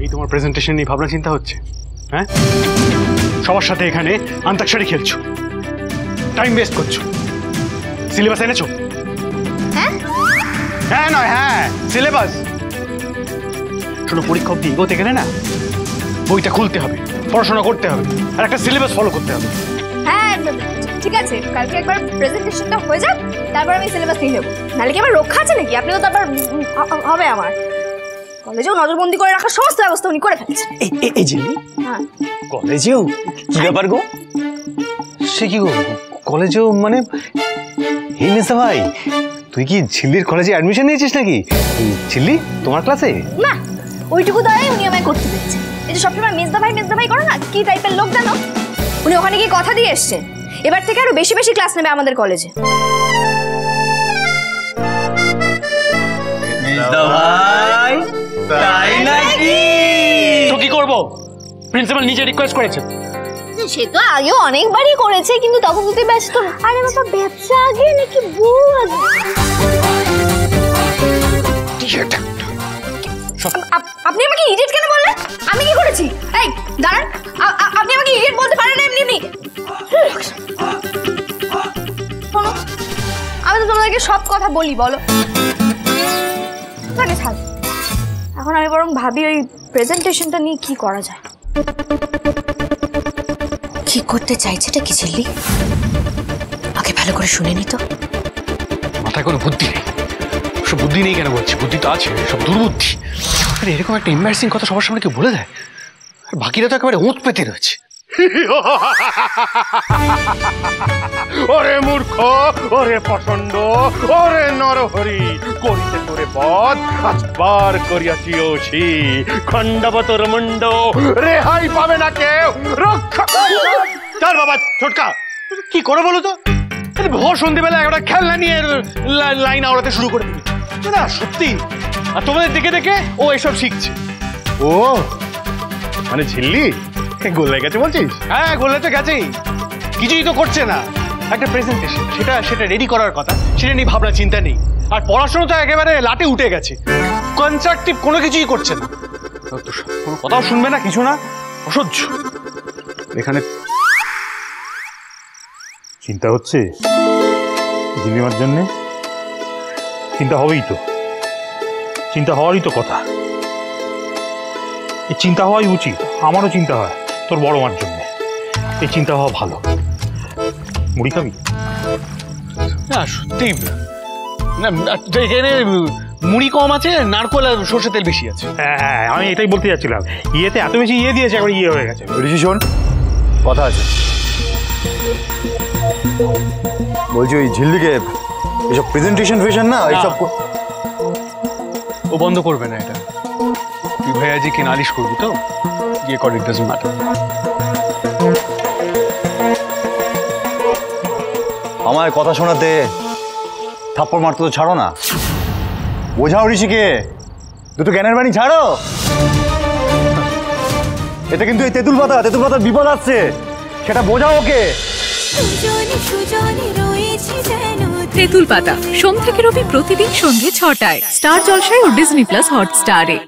এই তোমার প্রেজেন্টেশন নিয়ে ভাবনা চিন্তা হচ্ছে? হ্যাঁ, সবার সাথে এখানে আন্তাক্ষরী খেলছো, টাইম ওয়েস্ট করছো। সিলেবাস এনেছো? হ্যাঁ নয় হ্যাঁ, সিলেবাস। শোনো, পরীক্ষা অব্দি এগোতে গেলে না বইটা খুলতে হবে, পড়াশোনা করতে হবে, আর একটা সিলেবাস ফলো করতে হবে। হ্যাঁ ঠিক আছে, কালকে একবার প্রেজেন্টেশনটা হয়ে যাক, তারপর আমি সিলেবাস নিয়ে নেবো। নাহলে কি আমার রক্ষা আছে নাকি? আপনি তো তারপর হবে আমার কলেজেও নজরবন্দি করে রাখার সমস্ত ব্যবস্থা উনি করে ফেলছেন। এই জিল্লি, হ্যাঁ কলেজেও কি ব্যাপার গো? সে কি গো কলেজেও মানে? এই মেসা ভাই, তুই কি ঝিল্লির কলেজে অ্যাডমিশন নিয়েছিস নাকি? ঝিল্লি তোমার ক্লাসে? না, ওইটুকু দ্বারাই উনি আমায় করতে দিচ্ছেন। এই যে সবসময় মেজদা ভাই করো না, কি টাইপের লোক জানো? উনি ওখানে গিয়ে কথা দিয়ে এসছেন, এবার থেকে আরো বেশি বেশি ক্লাস নেবে আমাদের কলেজে। ভাই তাই নাকি? তো কি করবো, প্রিন্সিপাল নিজে রিকোয়েস্ট করেছে। সে তো আগেও অনেকবারই করেছে, কিন্তু তখন তুই ব্যস্ত। আরে বাবা, ব্যবসা আগে নাকি বউ আগে? আপনি আমাকে ইডিয়েট কেন বললেন? আমি কি করেছি? এই দাঁড়ান, আপনি আমাকে ইডিয়েট বলতে পারেন না এমনি। আমি তো তোমাদেরকে সব কথা বলি, বলো তাকে ছাড়। এখন আমি বরং ভাবি ওই প্রেজেন্টেশনটা নিয়ে কি করা যায়। কি করতে চাইছেটা কি ঝিল্লি? আগে ভালো করে শুনে নি তো। মাথায় কোনো বুদ্ধি নেই। সব বুদ্ধি নেই কেন বলছি, বুদ্ধি তো আছে, সব দুর্বুদ্ধি। এরকম একটা এম্বারেসিং কথা সবার সামনে কেউ বলে দেয়, আর বাকিরা তো একেবারে ওঁত পেতে রয়েছে। ওরে মূর্খ, ওরে পছন্দ, ওরে নরহরি, করিতে তোরে পথ আজ বার করিয়াছি ওসি। খণ্ডাবতর মুন্ড, রেহাই পাবে না কেউ, রক্ষা। চল বাবা ছোটকা, কি করে বলো তো? ভোর সন্ধ্যেবেলা একটা খেলনা নিয়ে লাইন আওড়াতে শুরু করে দিবি না? সত্যি, আর তোমাদের দেখে দেখে ও এসব শিখছে। ও মানে ঝিল্লি গোল্লাই গেছে বলছিস? হ্যাঁ, গোল্লাই তো গেছেই, কিছুই তো করছে না। একটা প্রেজেন্টেশন, সেটা রেডি করার কথা, সেটা নিয়ে ভাবনা চিন্তা নেই। আর পড়াশোনা তো একেবারে লাটে উঠে গেছে, কনস্ট্রাকটিভ কোনো কিছুই করছে না। কোনো কথাও শুনবে না, কিছু না, অসহ্য। এখানে চিন্তা হচ্ছে জিনিমার জন্য? চিন্তা হবেই তো, চিন্তা হওয়ারই তো কথা। এই চিন্তা হওয়াই উচিত, আমারও চিন্তা হয় তোর বড় মার জন্য। এই চিন্তা হওয়া ভালো। মুড়ি খাবি? না সত্যি না, এখানে মুড়ি কম আছে, নারকোল আর সর্ষে তেল বেশি আছে। হ্যাঁ, আমি এটাই বলতে যাচ্ছিলাম, ইয়েতে এত বেশি ইয়ে দিয়েছে, একবার ইয়ে হয়ে গেছে। ঋষি শোন, কথা আছে। বলছি ওই ঝিল্লিকে এসব প্রেজেন্টেশন ফেশন না এইসব ও বন্ধ করবে না এটা। তুই ভাইয়াজিকে নালিশ করবি তো, গিয়ে কর, ইট ডাজন্ট ম্যাটার। আমার কথা শোনাতে থাপ্পড় মারতে তো ছাড়ো না, বোঝাও ঋষিকে, দুটো জ্ঞানের বাণী ছাড়ো। এতে কিন্তু এই তেঁতুল পাতার বিপদ আসছে, সেটা বোঝাও ওকে। তেঁতুল পাতা সোম থেকে রবি প্রতিদিন সন্ধ্যে ৬টায় স্টার জলসায় ও ডিজনি প্লাস হটস্টারে।